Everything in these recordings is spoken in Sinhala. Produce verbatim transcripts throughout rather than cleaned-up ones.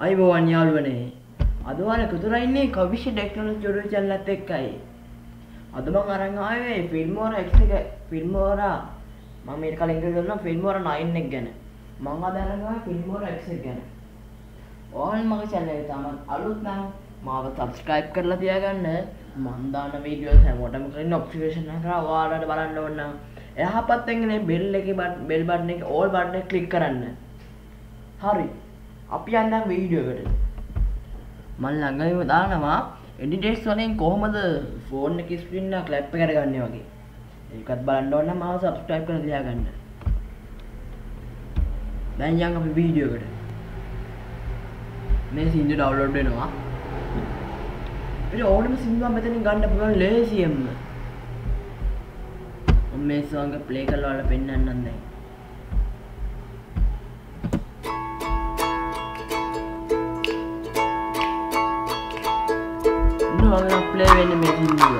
අයිබෝවන් යාළුවනේ. අද ඔයාලා කොතන ඉන්නේ? කවිෂ ටෙක්නොලොජි YouTube channel එකත් එක්කයි. අද මම අරන් ආවේ Filmora X එක Filmora මම මේක කලින් කරලා Filmora nine එක ගැන. මම අද අරන් ආවේ Filmora X එක ගැන. ඔයාලා මගේ channel එක තාම අලුත් නම් මාව subscribe කරලා තියාගන්න. මම දාන වීඩියෝස් හැමෝටම කරන notification එක ඔයාලට බලන්න ඕන නම් එහා පැත්තෙන් ඉන්නේ bell එකේ bell button එකේ all button එක click කරන්න. හරි. අපි යන්න වීඩියෝ එකට. මම ළඟම දානවා editors වලින් කොහොමද ෆෝන් එකේ ස්ක්‍රීන් එක ක්ලැප් එකට ගන්නෙ වගේ. ඒකත් බලන්න ඕන නම් මාව subscribe කරලා තියාගන්න. දැන් යන්න අපි වීඩියෝ එකට. මේ සින්දු download වෙනවා. ඒ ඕනම සින්දුවක් මෙතනින් ගන්න පුළුවන් ලේසියෙන්ම. මම මේ song එක play කරලා ඔයාලට පෙන්නන්නම් දැන්. play වෙන්නේ මේ සින්දුව.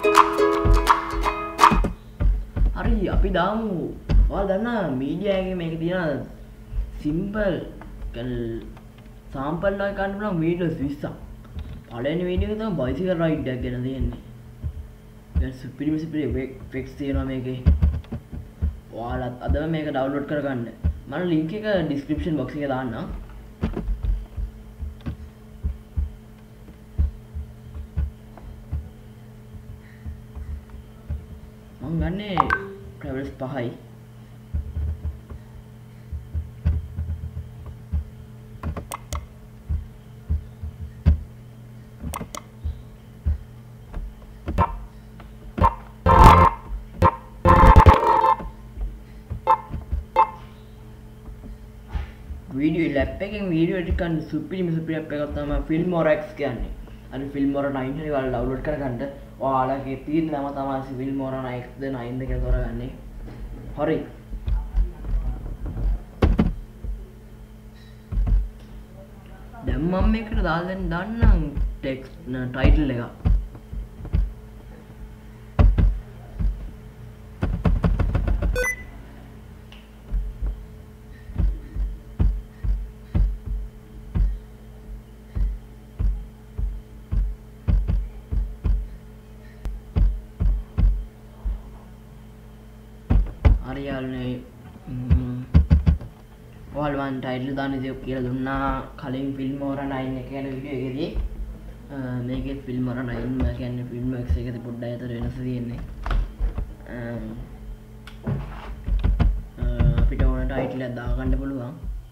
හරි අපි දාමු. ඔයාලා දන්නා මීඩියා එකේ මේක තියෙන සිම්පල් සාම්පල් එකක් ගන්න පුළුවන් වීඩියෝස් විස්සක්. පළවෙනි වීඩියෝ එක තමයි බයිසිකල් රයිඩ් එකක් ගැන තියෙන්නේ. දැන් සුපිරිම සුපිරි එෆෙක්ට්ස් තියෙනවා මේකේ. ඔයාලත් අදම මේක ඩවුන්ලෝඩ් කරගන්න. මම link එක description box එකේ දාන්නම්. මම ගන්නේ travels පහයි. වීඩියෝ ලැප් එකෙන් වීඩියෝ එඩිට් කරන්න සුපිරිම සුපිරි ඇප් එකක් තමයි Filmora X කියන්නේ. අර Filmora nine හරි ඔයාලා ඩවුන්ලෝඩ් කරගන්න. ඔයාලගේ තියෙන නම තමයි Filmora X ද nine ද කියලා තෝරගන්නේ. හරි. දැන් මම මේකට දාලා දාන්නම් ටෙක්ස්ට් ටයිටල් එක. හරියල්නේ ඔයාලා මම ටයිටල් දාන්න ඉතින් කියලා දුන්නා කලින් Filmora nine එක ගැන වීඩියෝ එකේදී. මේකේ Filmora nine කියන්නේ Filmora X එකේ පොඩ්ඩක් අතර වෙනස තියෙන්නේ. අපිට ඕන ටයිටල් එකක් දාගන්න පුළුවන්.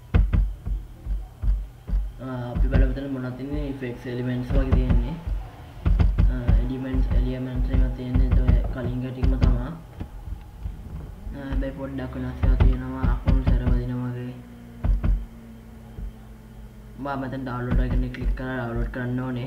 අපි බලමු තන මොනවද තියෙන්නේ effects elements වගේ තියෙන්නේ. elements elements එකක් තියෙන්නේ කලින් ගැටින්ම තමයි. හැබැයි පොඩ්ඩක් වෙනස්ලා තියෙනවා අකුණු සරවදිනවා වගේ. මම මෙතන ඩවුන්ලෝඩ් එකෙන් ක්ලික් කරලා ඩවුන්ලෝඩ් කරන්න ඕනේ.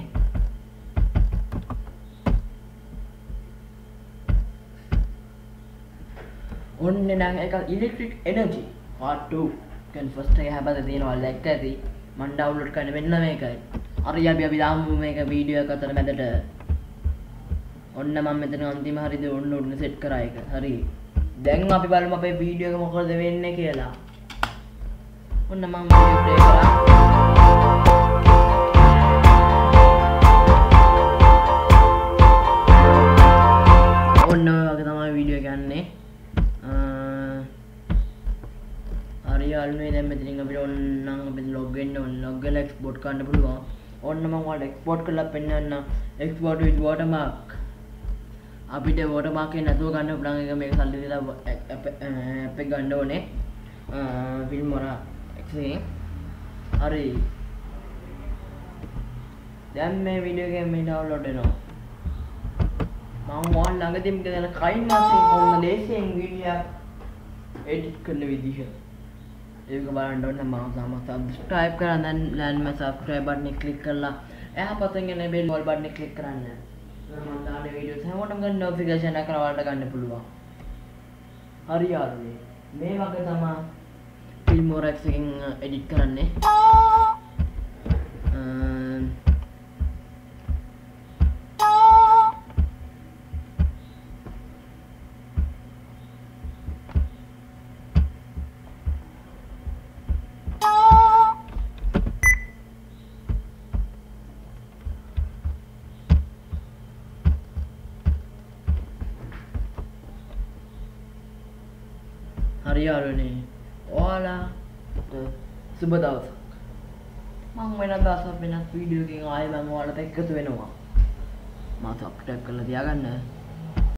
ඔන්නේ නම් ඒක electric energy part two can first එක හැබැයි තියෙනවා ලැක් ඇති. මම ඩවුන්ලෝඩ් කරන්න මෙන්න මේකයි. හරි අපි අපි දාමු මේක වීඩියෝ එක අතර මැදට. ඔන්න මම මෙතන අන්තිම හරියද ඔන්න ඔන්න සෙට් කරා එක. හරි. දැන් අපි බලමු අපේ වීඩියෝ එක මොකද වෙන්නේ කියලා. ඔන්න මම වීඩියෝ ප්ලේ කරා. ඔන්න ඔය වගේ තමයි වීඩියෝ එක යන්නේ. හරි යාළුවනේ දැන් මෙතනින් අපිට ඕනනම් අපිට ලොග් වෙන්න ඕන. ලොග් වෙලා එක්ස්පෝර්ට් කරන්න පුළුවන්. ඔන්න මම ඔයාලට එක්ස්පෝර්ට් කරලා පෙන්නන්න. Export with watermark. අපිට watermark එක නැතුව ගන්න පුළුවන් එක මේක සල්ලි දීලා ඇප් එක ගන්න ඕනේ. Filmora X එකේ. හරි. දැන් මේ වීඩියෝ එක මේ ඩවුන්ලෝඩ් වෙනවා. මම ඔයාලා ළඟදීම කියන කයින් මාසේ කොහොමද ලේසියෙන් වීඩියෝ එඩිට් කරන විදිහ. ඒක බලන්න ඕන නම් මම subscribe කරලා දැන් ලෑන්ම subscribe button එක click කරලා එහා පැත්තෙන් එන bell button එක click කරන්න. මම දාන වීඩියෝස් හැමෝටම ගන්න notification එක ඔයාලට ගන්න පුළුවන්. හරි යාළුවනේ. මේ වගේ තමයි Filmora X එකෙන් edit කරන්නේ. හරි යාළුවනේ. ඔයාලට සුබ දවසක්. මම වෙනදා දවසක් වෙනත් වීඩියෝ එකකින් ආයෙ මම ඔයාලට එක්කතු වෙනවා. මම සබ්ස්ක්‍රයිබ් කරලා තියාගන්න.